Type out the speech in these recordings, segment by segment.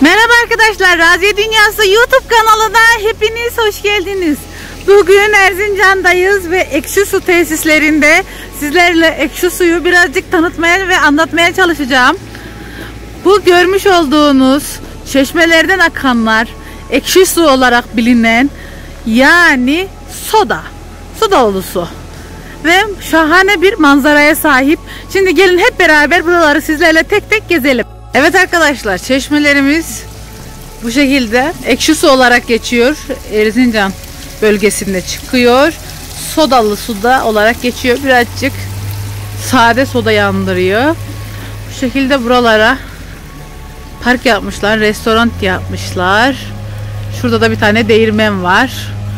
Merhaba arkadaşlar, Raziye Dünyası YouTube kanalına hepiniz hoş geldiniz. Bugün Erzincan'dayız ve ekşi su tesislerinde sizlerle ekşi suyu birazcık tanıtmaya ve anlatmaya çalışacağım. Bu görmüş olduğunuz çeşmelerden akanlar ekşi su olarak bilinen, yani soda dolu su ve şahane bir manzaraya sahip. Şimdi gelin hep beraber buraları sizlerle tek tek gezelim. Evet arkadaşlar, çeşmelerimiz bu şekilde ekşi su olarak geçiyor. Erzincan bölgesinde çıkıyor. Sodalı suda olarak geçiyor. Birazcık sade soda yandırıyor. Bu şekilde buralara park yapmışlar. Restoran yapmışlar. Şurada da bir tane değirmen var.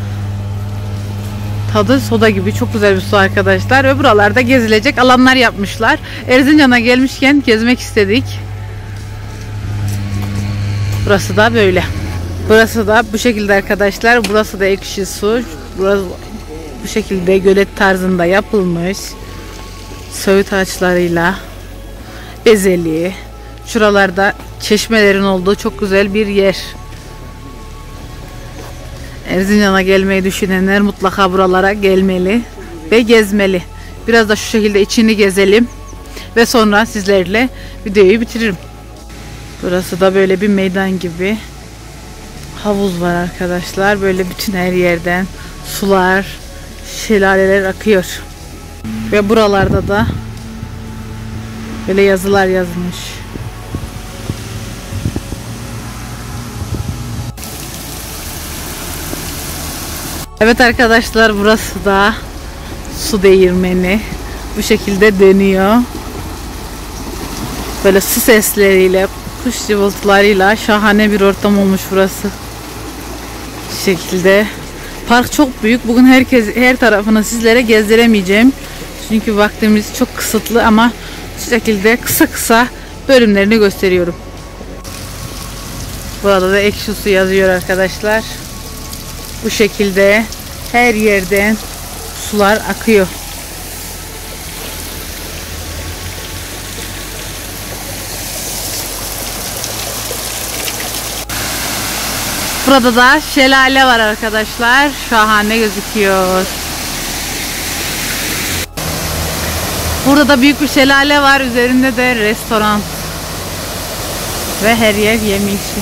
Tadı soda gibi, çok güzel bir su arkadaşlar. Ve buralarda gezilecek alanlar yapmışlar. Erzincan'a gelmişken gezmek istedik. Burası da böyle. Burası da bu şekilde arkadaşlar. Burası da ekşi su. Burası bu şekilde gölet tarzında yapılmış. Söğüt ağaçlarıyla bezeli. Şuralarda çeşmelerin olduğu çok güzel bir yer. Erzincan'a gelmeyi düşünenler mutlaka buralara gelmeli ve gezmeli. Biraz da şu şekilde içini gezelim ve sonra sizlerle videoyu bitiririm. Burası da böyle bir meydan gibi. Havuz var arkadaşlar. Böyle bütün her yerden sular, şelaleler akıyor. Ve buralarda da böyle yazılar yazmış. Evet arkadaşlar, burası da su değirmeni. Bu şekilde dönüyor. Böyle su sesleriyle, kuş cıvıltılarıyla şahane bir ortam olmuş burası. Bu şekilde. Park çok büyük. Bugün her tarafını sizlere gezdiremeyeceğim. Çünkü vaktimiz çok kısıtlı, ama şu şekilde kısa kısa bölümlerini gösteriyorum. Burada da ekşi su yazıyor arkadaşlar. Bu şekilde her yerden sular akıyor. Burada da şelale var arkadaşlar. Şahane gözüküyor. Burada da büyük bir şelale var. Üzerinde de restoran. Ve her yer yemyeşil.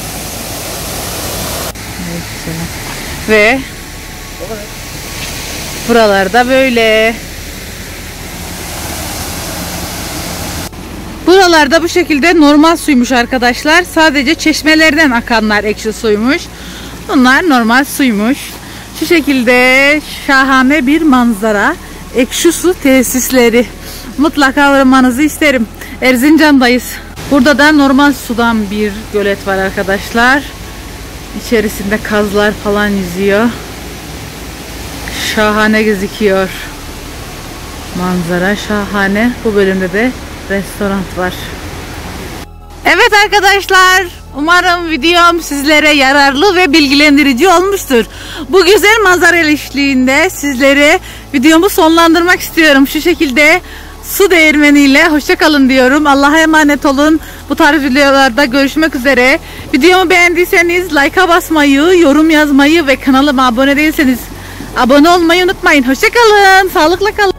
Ve buralarda böyle. Buralarda bu şekilde normal suymuş arkadaşlar. Sadece çeşmelerden akanlar ekşi suymuş. Bunlar normal suymuş. Şu şekilde şahane bir manzara. Ekşi su tesisleri. Mutlaka uğramanızı isterim. Erzincan'dayız. Burada da normal sudan bir gölet var arkadaşlar. İçerisinde kazlar falan yüzüyor. Şahane gözüküyor. Manzara şahane. Bu bölümde de restoran var. Evet arkadaşlar, umarım videom sizlere yararlı ve bilgilendirici olmuştur. Bu güzel manzara eşliğinde sizlere videomu sonlandırmak istiyorum. Şu şekilde su değirmeniyle hoşça kalın diyorum. Allah'a emanet olun. Bu tarz videolarda görüşmek üzere. Videomu beğendiyseniz like'a basmayı, yorum yazmayı ve kanalıma abone değilseniz abone olmayı unutmayın. Hoşça kalın. Sağlıkla kalın.